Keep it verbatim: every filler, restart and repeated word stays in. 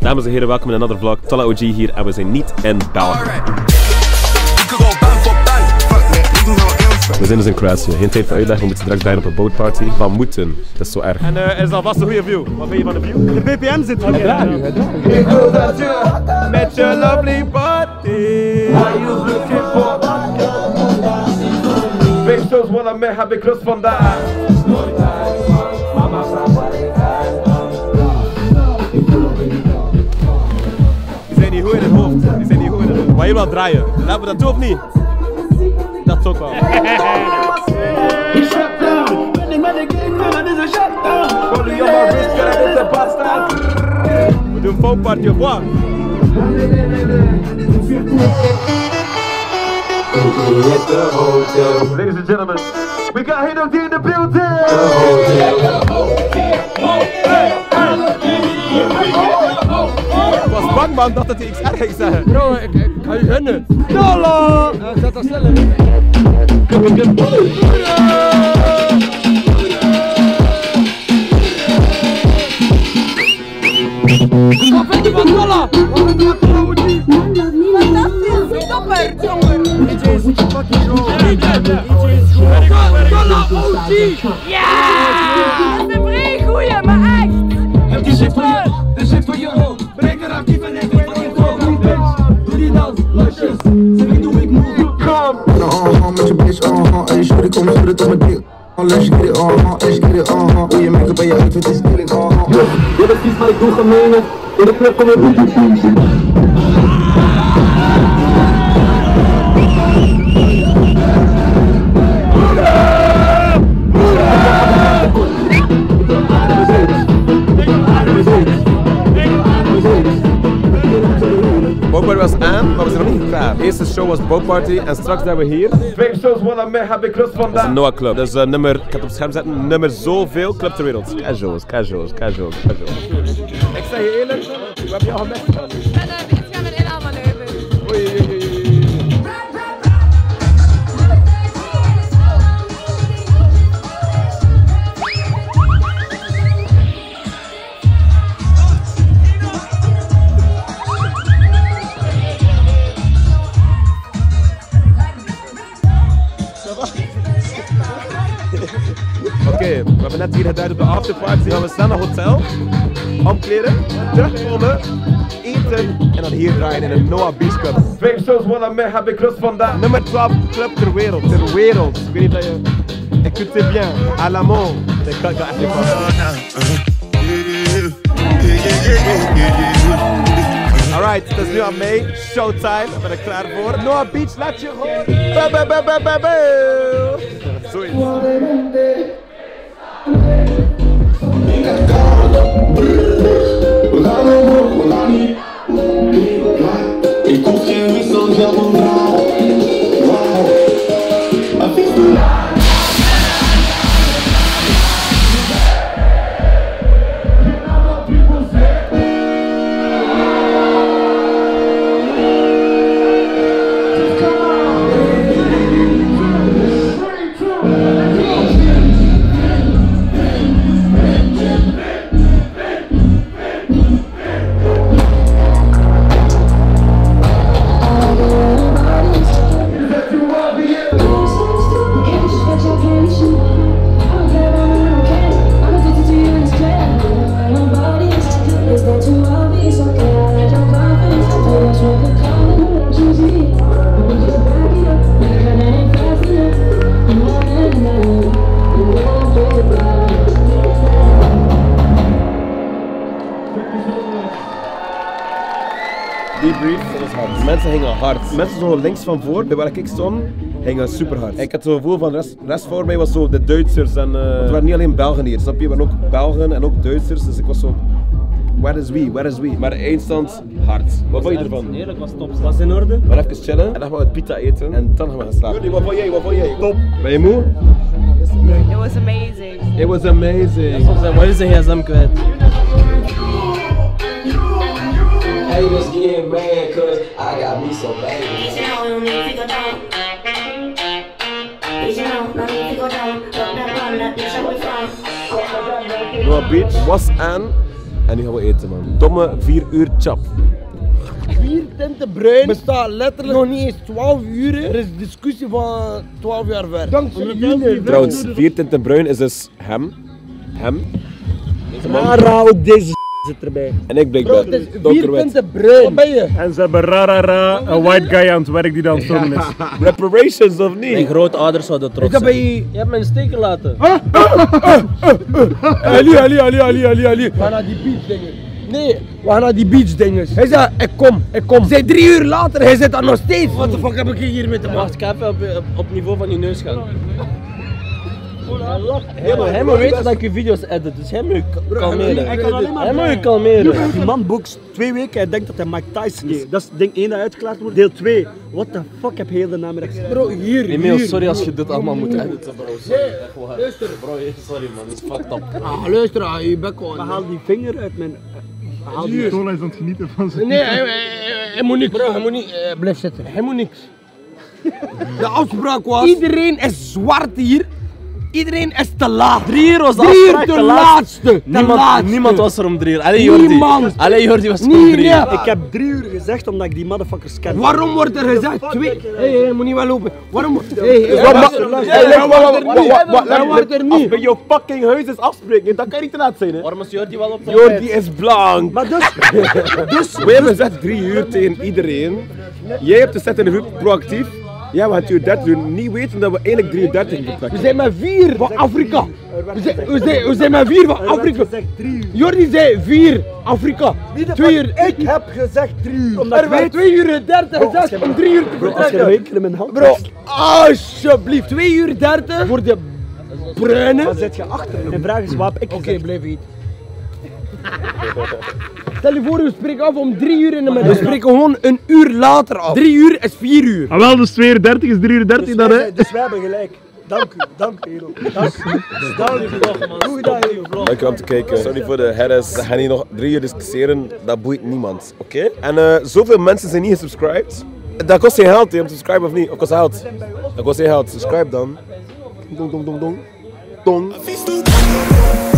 Dames en heren, welkom in another vlog. Talla O G hier en we zijn niet in België. We zijn dus in Kroatië. Geen tijd voor uitleg, we moeten straks daar op een boatparty. Van moeten, dat is zo erg. En uh, is alvast een goede view. Wat ben je van de view? De B P M zit van je. Ik wil dat je met je lovely body. Are you looking for? Big shows wat ik mee heb ik lust vandaag. Die zijn niet goed in het hoofd. Die zijn niet goed in het hoofd. Maar je wil draaien. Laten we dat doen of niet? Dat is ook wel. We doen phone party of wat? Ladies and gentlemen, we got Hino D in the building! Ik was bang man dat het iets erg ging zeggen. Bro, ik, ik ga je gunnen. Dollar! Ja, zet dat sneller. Wat vind je van Dollar? Fantastisch, topper, jongen. D J's fucking goed. D J's goed. Dollar O G! Ja! Dat is een vrij goeie, maar echt. Heb die shit voor je, de shit voor je hoofd. Breng er actief en even van je hoofd. Doe die dans, losjes. Zeg ik doe ik move. Kom! Uh-huh, met je bitch, uh-huh. Hey, shorty, kom schudden tot mijn dik. Let's get it, uh-huh, let's get it, uh-huh. Hoe je make-up en je outfit is killing, uh-huh. Je bent vies, maar ik doe gemeenig. In de club kom je boekjes doen. Boatparty was aan, maar we zijn nog niet klaar. De eerste show was Boatparty en straks zijn we hier. Twee shows wat ik mee heb ik lust vandaag. Dat is een Noah Club. Dus uh, nummer, ik ga het op het scherm zetten, nummer zoveel club ter wereld. Casuals, casuals, casuals, casuals. Ik zeg je eerlijk, we hebben jou gemist. En uh, ik ga met inhaal van Leuven. Oei, oei, oei, oei. Oké, okay, we hebben net hier geduid op de afterparty. Dan gaan we snel naar het hotel, omkleden, terugkomen, eten en dan hier draaien in een Noah Beach Club. Vijf shows wat ik mee heb ik lust vandaag. Nummer twaalf club ter wereld, ter wereld. Ik weet niet dat je... Écoutez bien, à la mort. Ik kan het echt niet passen. Alright, het is nu aan mij, showtime. Ik ben er klaar voor. Noah Beach, laat je horen. Zoiets. Ik hoef geen wissel, geld om Debrief, dat is hard. Mensen gingen hard. Mensen zo links van voor, bij waar ik stond, gingen super hard. Ik had zo'n gevoel van de rest, rest voor mij was zo de Duitsers en uh, het waren niet alleen Belgen hier, snap je? We waren ook Belgen en ook Duitsers, dus ik was zo, where is we, where is we? Maar eindstand hard. Wat vond je ervan? Heerlijk, was top. Was in orde? Maar even chillen en dan gaan we het pita eten en dan gaan we gaan slapen. Jullie, wat vond jij, wat vond jij? Top. Ben je moe? It was amazing. It was amazing. Soms zijn we zijn gsm kwijt. haters getting mad cause I got me so bad. Noah Beach was aan. En nu gaan we eten, man. Domme vier uur chap. Vier tinten bruin bestaat letterlijk nog niet eens twaalf uur. Er is discussie van twaalf jaar ver. Dankzij jullie. Trouwens, vier tinten bruin is dus hem. Hem. Rara, ook deze zit erbij. En ik Bro, blijkbaar het is vier donkerwit. tinten bruin. Wat ben je? En ze hebben rarara, een white guy aan het werk die dan aan het filmen is. Reparations of niet? Mijn grootouders zouden trots Dat zijn. ben je... Je hebt me in steken laten. Ali, Ali, Ali, Ali, Ali, Ali. We gaan naar die beach dingen. Nee, we gaan naar die beach dingen. Hij zei, ik kom, ik kom. Zij drie uur later, hij zit daar nog steeds. Wat de fuck heb ik hier met hem? Wacht, ik ga even op, op, op niveau van je neus gaan. Hij moet weten dat ik je video's edit, dus hij moet je kalmeren. Hij kan alleen maar Hij moet je blijven. kalmeren. Die man boekt twee weken, hij denkt dat hij Mike Tyson is. Dat is ding één dat uitgeklaard wordt. Deel twee. What the fuck heb je heel de namiddag gezegd? Bro, hier, Emil, hier. sorry als je dit allemaal moet editen, bro. Sorry, echt waar. Bro, sorry man, dat is fucked up. Ah, luister, ah, je bek Maar gewoon. haal die vinger uit mijn... Haal die... Tola is aan het genieten van zijn... Nee, hij, hij, hij- hij moet niks. Bro, hij moet niet. eh, blijf zitten. Hij moet niks. De afspraak was. Iedereen is zwart hier. Iedereen is te laat. Drie uur was de Drie uur afspraak, de de laatste. laatste. De Niemand, laatste. niemand was er om drie uur. Alleen Jordi. Niemand. Alleen Jordi was er om Nee, drie nee. uur. Ik heb drie uur gezegd omdat ik die motherfuckers ken. Waarom wordt er gezegd twee? Hé, hey, hey, moet niet wel lopen. Waarom? Hé, hey, hey, Wat luister, ma- luister. Hey, Hij wacht, wordt wacht, er wacht, niet. wacht, wacht, Hij wordt er Als niet. bij jouw fucking huis is afspreken, dan kan je niet te laat zijn, hè? Waarom is Jordi wel op de Jordi is blank. Maar dus... Dus, we hebben gezegd drie uur tegen iedereen. Jij hebt de set in de groep proactief. Ja, we gaan twee uur dertig doen, niet weten dat we eigenlijk drie uur dertig We vertrekken. zijn met vier van Afrika. We zijn, we zijn, we zijn met vier van Afrika. gezegd drie uur. Jordi zei vier Afrika. Twee uur. Ik heb gezegd drie uur. Omdat Er ik werd weet... twee uur dertig gezegd om drie uur te Bro, als je een vertrekken. winkel in mijn hand Bro, alsjeblieft. twee uur dertig voor de bruine. dan zit je achter. Mijn vraag is, wat heb ik Oké, gezegd? blijf eten. Stel je voor, we spreken af om drie uur in de middag. We spreken gewoon een uur later af. Drie uur is vier uur. Ah wel, dus twee uur dertig is drie uur dertig Dus dan, wij, hè? zijn- dus wij hebben gelijk. Dank u, dank u, Hero. Dank u. Dank u. Goed gedaan, Hero. Dankjewel om te kijken. Sorry voor de herres. We gaan hier nog drie uur discussiëren. Dat boeit niemand, oké? En eh, zoveel mensen zijn niet gesubscribed. Dat kost geen geld, hè, om te subscriben of niet? Of kost geld? Dat kost geen geld. Subscribe dan. Dong, dong, dong, dong. Dong.